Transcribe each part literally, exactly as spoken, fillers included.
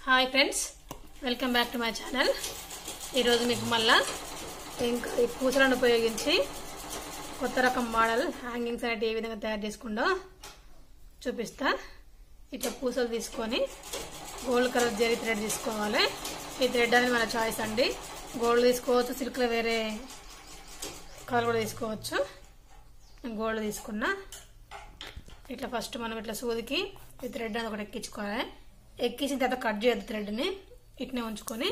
Hi friends, welcome back to my channel. ఈరోజు మీకు మళ్ళా ఇంకా ఈ పూసలను ఉపయోగించి కొత్త రకం మోడల్ హ్యాంగింగ్స్ అనేవి ఏ విధంగా తయారు చేసుకుందో చూపిస్తా. ఇట్లా పూసలు తీసుకొని గోల్డ్ కలర్ జరీ థ్రెడ్ తీసుకోవాలి. ఈ థ్రెడ్ అనేది మన చాయిస్ అండి. గోల్డ్ తీసుకోవచ్చు, సిల్క్లో వేరే కలర్ కూడా తీసుకోవచ్చు. నేను గోల్డ్ తీసుకున్నా. ఇట్లా ఫస్ట్ మనం ఇట్లా సూదికి ఈ థ్రెడ్ అనేది ఒకటి ఎక్కించుకోవాలి. ఎక్కించిన తర్వాత కట్ చేయొద్దు, థ్రెడ్ని ఇట్నే ఉంచుకొని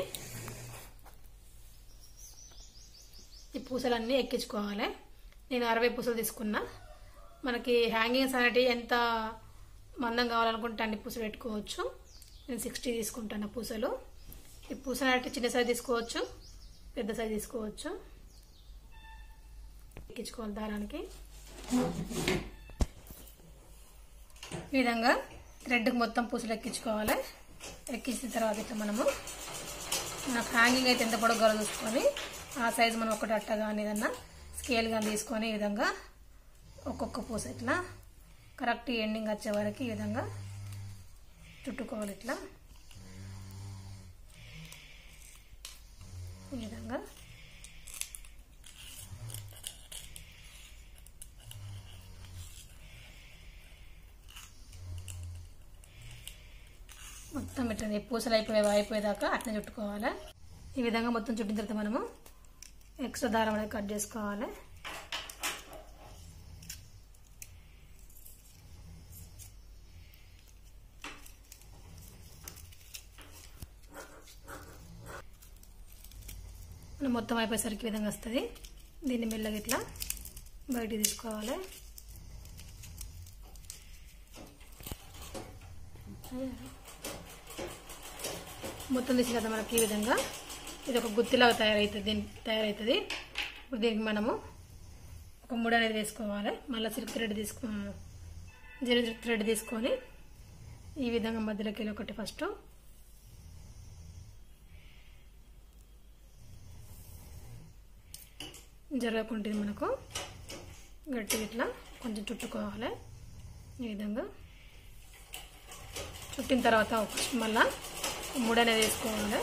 ఈ పూసలన్నీ ఎక్కించుకోవాలి. నేను అరవై పూసలు తీసుకున్నా. మనకి హ్యాంగింగ్స్ అనేవి ఎంత మందం కావాలనుకుంటే అన్ని పూసలు పెట్టుకోవచ్చు. నేను సిక్స్టీ తీసుకుంటాను పూసలు. ఈ పూసలు అనేవి చిన్న సైజ్ తీసుకోవచ్చు, పెద్ద సైజ్ తీసుకోవచ్చు. ఎక్కించుకోవాలి దారానికి. ఈ విధంగా థ్రెడ్కి మొత్తం పూసలు ఎక్కించుకోవాలి. ఎక్కించిన తర్వాత ఇట్లా మనము మనకు హ్యాంగింగ్ అయితే ఎంత పొడవు చూసుకొని ఆ సైజు మనం ఒకటి అట్ట కానీ ఏదన్నా స్కేల్ కానీ తీసుకొని ఈ విధంగా ఒక్కొక్క పూస ఇట్లా కరెక్ట్ ఎండింగ్ వచ్చే వరకు ఈ విధంగా చుట్టుకోవాలి. ఇట్లా ఈ విధంగా మొత్తం ఇట్లా పూసలు అయిపోయే అయిపోయేదాకా అట్లా చుట్టుకోవాలి. ఈ విధంగా మొత్తం చుట్టిన తర్వాత మనము ఎక్స్ట్రా దారం అనేది కట్ చేసుకోవాలి. మనం మొత్తం అయిపోయేసరికి ఈ విధంగా వస్తుంది. దీన్ని మెల్లగా ఇట్లా బయటికి తీసుకోవాలి. మొత్తం తీసిన తర్వాత మనకి ఈ విధంగా ఇది ఒక గుత్తిలాగా తయారవుతుంది. దీని తయారవుతుంది ఇప్పుడు దీనికి మనము ఒక ముడి అనేది వేసుకోవాలి. మళ్ళీ సిల్క్ థ్రెడ్ తీసుకో జరీ థ్రెడ్ తీసుకొని ఈ విధంగా మధ్యలోకి వెళ్ళి ఒకటి ఫస్ట్ జరగకుంటుంది మనకు గట్టిగా ఇట్లా కొంచెం చుట్టుకోవాలి. ఈ విధంగా చుట్టిన తర్వాత మళ్ళా ముడి అనేది వేసుకోవాలి.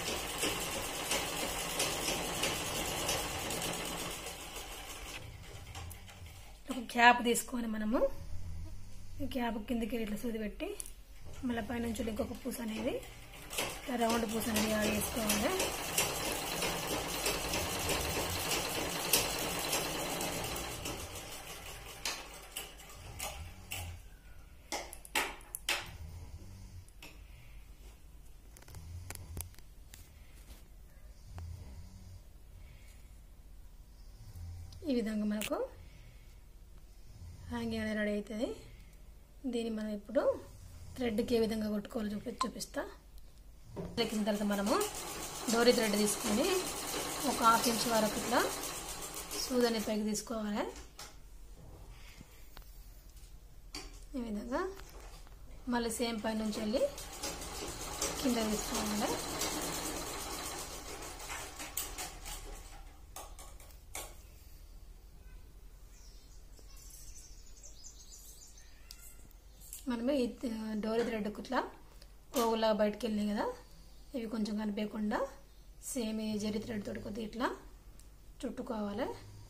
ఒక క్యాప్ తీసుకొని మనము ఈ క్యాప్ కిందకి ఇట్లా సూది పెట్టి మళ్ళీ పైనుంచి ఇంకొక పూస అనేది రౌండ్ పూస అనేది యాడ్ చేసుకోవాలి. ఈ విధంగా మనకు హ్యాంగింగ్ అనేది రెడీ అవుతుంది. దీన్ని మనం ఇప్పుడు థ్రెడ్కి ఏ విధంగా కొట్టుకోవాలో చూపి చూపిస్తా. ఎక్కిన తర్వాత మనము డోరీ థ్రెడ్ తీసుకొని ఒక హాఫ్ ఇంచ్ వరకు ఇట్లా సూదని పైకి తీసుకోవాలి. ఈ విధంగా మళ్ళీ సేమ్ పై నుంచి వెళ్ళి కింద తీసుకోవాలి. మనమే ఈ డోరీ థ్రెడ్ ఇట్లా పోగులా బయటకు వెళ్ళినాయి కదా, ఇవి కొంచెం కనిపించకుండా సేమ్ ఈ జరీ థ్రెడ్ తోటి కొద్దిగా ఇట్లా చుట్టుకోవాలి.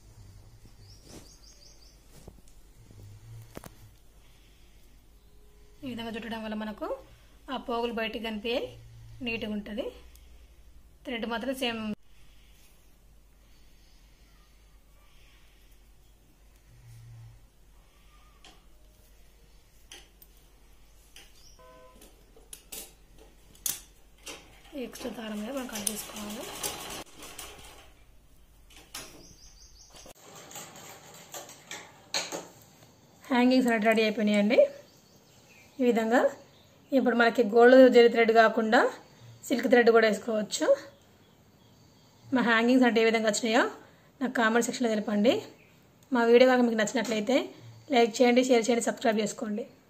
ఈ విధంగా చుట్టడం వల్ల మనకు ఆ పోగులు బయటికి కనిపించి నీట్గా ఉంటుంది. థ్రెడ్ మాత్రం సేమ్ ఎక్స్ట్రా దారం మీద మనం కట్ చేసుకోవాలి. హ్యాంగింగ్స్ రెడీ రెడీ అయిపోయినాయండి. ఈ విధంగా ఇప్పుడు మనకి గోల్డ్ జరీ థ్రెడ్ కాకుండా సిల్క్ థ్రెడ్ కూడా వేసుకోవచ్చు. మా హ్యాంగింగ్స్ అంటే ఏ విధంగా వచ్చినాయో నాకు కామెంట్ సెక్షన్లో తెలపండి. మా వీడియో కనుక మీకు నచ్చినట్లయితే లైక్ చేయండి, షేర్ చేయండి, సబ్స్క్రైబ్ చేసుకోండి.